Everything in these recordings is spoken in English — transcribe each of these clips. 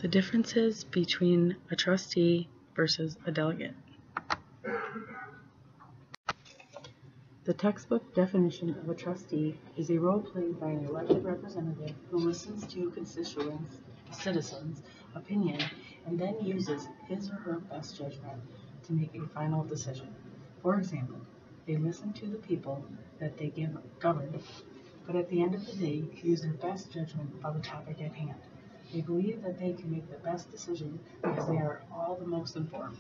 The differences between a trustee versus a delegate. The textbook definition of a trustee is a role played by an elected representative who listens to constituents, citizens' opinion, and then uses his or her best judgment to make a final decision. For example, they listen to the people that they govern, but at the end of the day, use their best judgment on the topic at hand. They believe that they can make the best decision because they are all the most informed.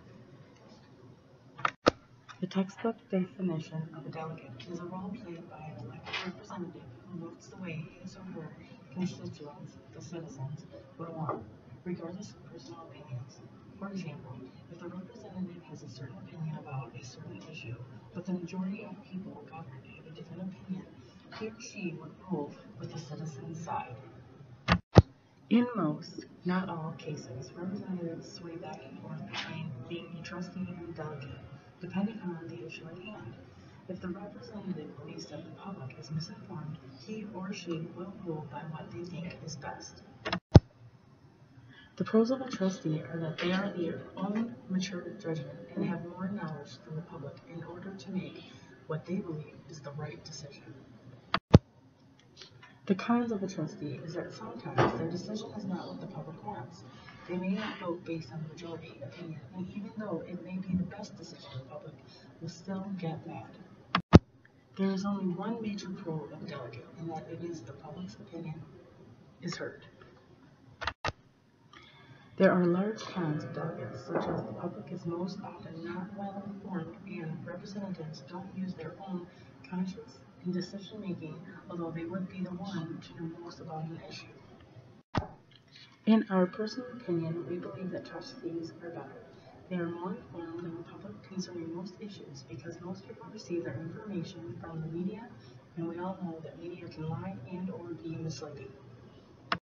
The textbook definition of a delegate is a role played by an elected representative who votes the way his or her constituents, the citizens, would want, regardless of personal opinions. For example, if the representative has a certain opinion about a certain issue, but the majority of people governed have a different opinion, he or she would rule with the citizens' side. In most, not all cases, representatives sway back and forth between being a trustee and a delegate, depending on the issue at hand. If the representative believes that the public is misinformed, he or she will rule by what they think is best. The pros of a trustee are that they are their own mature judgment and have more knowledge than the public in order to make what they believe is the right decision. The cons of a trustee is that sometimes their decision is not what the public wants. They may not vote based on the majority opinion, and even though it may be the best decision, the public will still get mad. There is only one major pro of a delegate, and that it is the public's opinion is heard. There are large cons of delegates, such as the public is most often not well informed and representatives don't use their own conscience in decision making, although they would be the one to know most about an issue. In our personal opinion, we believe that trustees are better. They are more informed than the public concerning most issues because most people receive their information from the media, and we all know that media can lie and or be misleading.